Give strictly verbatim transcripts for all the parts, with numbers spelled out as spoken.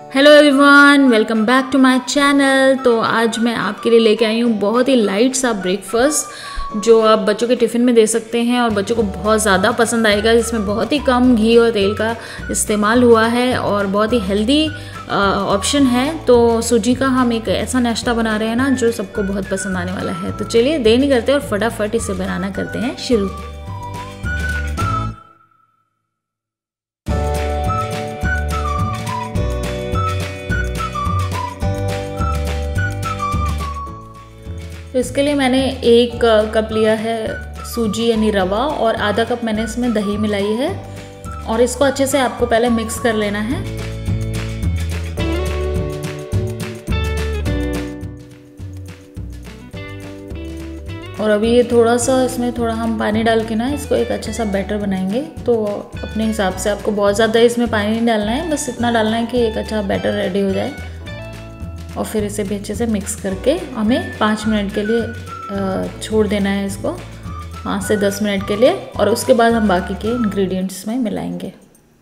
Hello everyone, welcome back to my channel. तो आज मैं आपके लिए लेके आई हूँ बहुत ही लाइट सा ब्रेकफास्ट जो आप बच्चों के टिफ़िन में दे सकते हैं और बच्चों को बहुत ज़्यादा पसंद आएगा। जिसमें बहुत ही कम घी और तेल का इस्तेमाल हुआ है और बहुत ही हेल्दी ऑप्शन है। तो सूजी का हम एक ऐसा नाश्ता बना रहे हैं ना जो सबको बहुत पसंद आने वाला है। तो चलिए देर नहीं करते और फटाफट इसे बनाना करते हैं शुरू। तो इसके लिए मैंने एक कप लिया है सूजी यानी रवा और आधा कप मैंने इसमें दही मिलाई है और इसको अच्छे से आपको पहले मिक्स कर लेना है। और अभी ये थोड़ा सा इसमें थोड़ा हम पानी डाल के ना इसको एक अच्छा सा बैटर बनाएंगे। तो अपने हिसाब से आपको बहुत ज़्यादा इसमें पानी नहीं डालना है, बस इतना डालना है कि एक अच्छा बैटर रेडी हो जाए। और फिर इसे भी अच्छे से मिक्स करके हमें पाँच मिनट के लिए छोड़ देना है इसको, पाँच से दस मिनट के लिए। और उसके बाद हम बाकी के इंग्रेडिएंट्स में मिलाएंगे।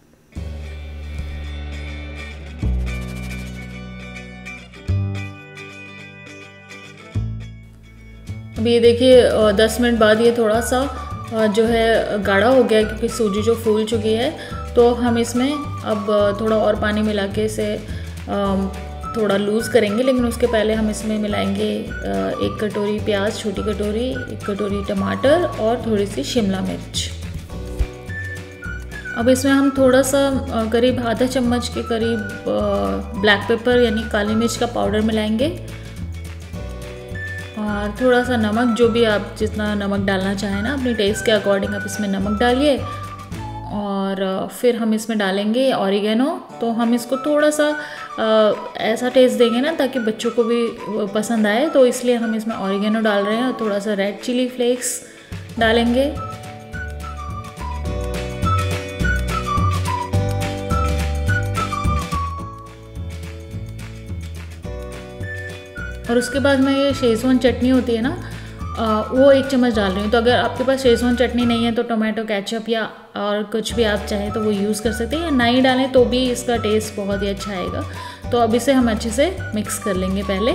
अब ये देखिए दस मिनट बाद ये थोड़ा सा जो है गाढ़ा हो गया क्योंकि सूजी जो फूल चुकी है। तो हम इसमें अब थोड़ा और पानी मिला के इसे थोड़ा लूज़ करेंगे, लेकिन उसके पहले हम इसमें मिलाएंगे एक कटोरी प्याज, छोटी कटोरी, एक कटोरी टमाटर और थोड़ी सी शिमला मिर्च। अब इसमें हम थोड़ा सा करीब आधा चम्मच के करीब ब्लैक पेपर यानी काली मिर्च का पाउडर मिलाएंगे और थोड़ा सा नमक, जो भी आप जितना नमक डालना चाहें ना अपनी टेस्ट के अकॉर्डिंग आप इसमें नमक डालिए। और फिर हम इसमें डालेंगे ऑरिगेनो। तो हम इसको थोड़ा सा आ, ऐसा टेस्ट देंगे ना ताकि बच्चों को भी पसंद आए, तो इसलिए हम इसमें ऑरिगेनो डाल रहे हैं। और थोड़ा सा रेड चिली फ्लेक्स डालेंगे। और उसके बाद मैं ये शेज़वान चटनी होती है ना आ, वो एक चम्मच डाल रही हूँ। तो अगर आपके पास शेज़वान चटनी नहीं है तो टोमेटो केचप या और कुछ भी आप चाहें तो वो यूज़ कर सकते हैं, या नहीं डालें तो भी इसका टेस्ट बहुत ही अच्छा आएगा। तो अब इसे हम अच्छे से मिक्स कर लेंगे पहले।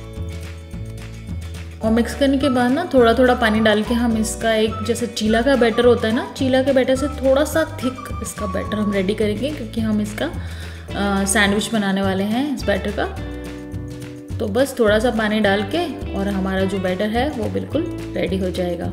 और मिक्स करने के बाद ना थोड़ा थोड़ा पानी डाल के हम इसका एक जैसे चीला का बैटर होता है ना, चीला के बैटर से थोड़ा सा थिक इसका बैटर हम रेडी करेंगे क्योंकि हम इसका सैंडविच बनाने वाले हैं इस बैटर का। तो बस थोड़ा सा पानी डाल के और हमारा जो बैटर है वो बिल्कुल रेडी हो जाएगा।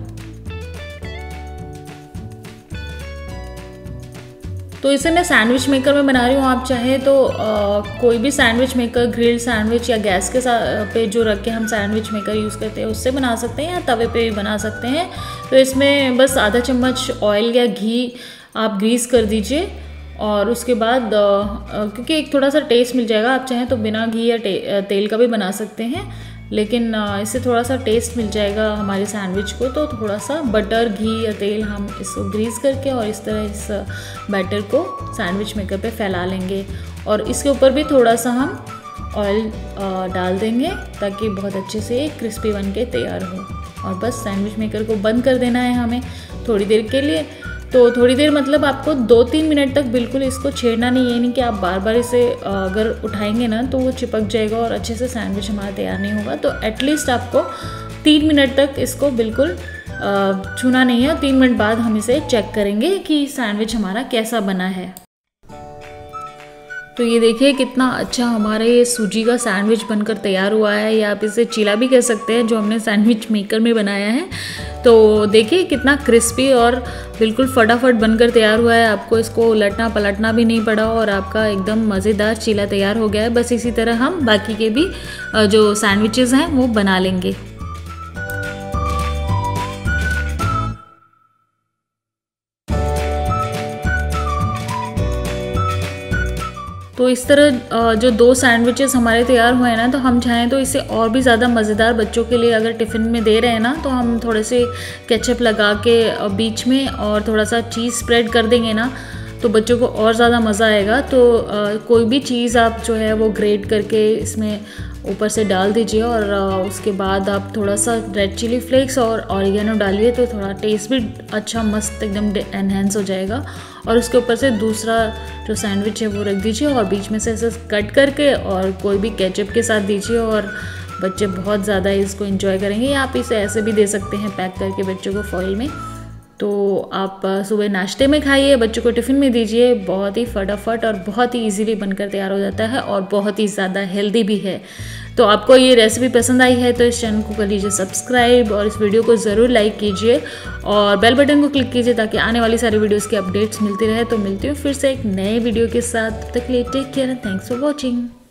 तो इसे मैं सैंडविच मेकर में बना रही हूँ। आप चाहे तो आ, कोई भी सैंडविच मेकर, ग्रिल सैंडविच या गैस के पे जो रख के हम सैंडविच मेकर यूज़ करते हैं उससे बना सकते हैं, या तवे पे भी बना सकते हैं। तो इसमें बस आधा चम्मच ऑयल या घी आप ग्रीस कर दीजिए और उसके बाद क्योंकि एक थोड़ा सा टेस्ट मिल जाएगा, आप चाहें तो बिना घी या तेल का भी बना सकते हैं, लेकिन इससे थोड़ा सा टेस्ट मिल जाएगा हमारे सैंडविच को। तो थोड़ा सा बटर, घी या तेल हम इसको ग्रीस करके और इस तरह इस बैटर को सैंडविच मेकर पे फैला लेंगे। और इसके ऊपर भी थोड़ा सा हम ऑयल डाल देंगे ताकि बहुत अच्छे से क्रिस्पी बन के तैयार हो। और बस सैंडविच मेकर को बंद कर देना है हमें थोड़ी देर के लिए। तो थोड़ी देर मतलब आपको दो तीन मिनट तक बिल्कुल इसको छेड़ना नहीं, ये नहीं कि आप बार बार इसे अगर उठाएंगे ना तो वो चिपक जाएगा और अच्छे से सैंडविच हमारा तैयार नहीं होगा। तो एटलीस्ट आपको तीन मिनट तक इसको बिल्कुल छूना नहीं है। तीन मिनट बाद हम इसे चेक करेंगे कि सैंडविच हमारा कैसा बना है। तो ये देखिए कितना अच्छा हमारे ये सूजी का सैंडविच बनकर तैयार हुआ है, या आप इसे चीला भी कह सकते हैं जो हमने सैंडविच मेकर में बनाया है। तो देखिए कितना क्रिस्पी और बिल्कुल फटाफट बनकर तैयार हुआ है। आपको इसको उलटना पलटना भी नहीं पड़ा और आपका एकदम मज़ेदार चीला तैयार हो गया है। बस इसी तरह हम बाकी के भी जो सैंडविचेज़ हैं वो बना लेंगे। तो इस तरह जो दो सैंडविचेस हमारे तैयार हुए हैं ना, तो हम चाहें तो इसे और भी ज़्यादा मज़ेदार बच्चों के लिए अगर टिफ़िन में दे रहे हैं ना, तो हम थोड़े से केचप लगा के बीच में और थोड़ा सा चीज़ स्प्रेड कर देंगे ना, तो बच्चों को और ज़्यादा मज़ा आएगा। तो आ, कोई भी चीज़ आप जो है वो ग्रेट करके इसमें ऊपर से डाल दीजिए और उसके बाद आप थोड़ा सा रेड चिली फ्लेक्स और ऑरिगेनो डालिए तो थोड़ा टेस्ट भी अच्छा मस्त एकदम एनहेंस हो जाएगा। और उसके ऊपर से दूसरा जो सैंडविच है वो रख दीजिए और बीच में से ऐसे कट करके और कोई भी केचप के साथ दीजिए और बच्चे बहुत ज़्यादा इसको एंजॉय करेंगे। या आप इसे ऐसे भी दे सकते हैं पैक करके बच्चों को फॉइल में। तो आप सुबह नाश्ते में खाइए, बच्चों को टिफ़िन में दीजिए, बहुत ही फटाफट और बहुत ही इजीली बनकर तैयार हो जाता है और बहुत ही ज़्यादा हेल्दी भी है। तो आपको ये रेसिपी पसंद आई है तो इस चैनल को कर लीजिए सब्सक्राइब और इस वीडियो को ज़रूर लाइक कीजिए और बेल बटन को क्लिक कीजिए ताकि आने वाली सारी वीडियोज़ की अपडेट्स मिलती रहे। तो मिलती हूँ फिर से एक नए वीडियो के साथ, तब तक के लिए take care and thanks for watching.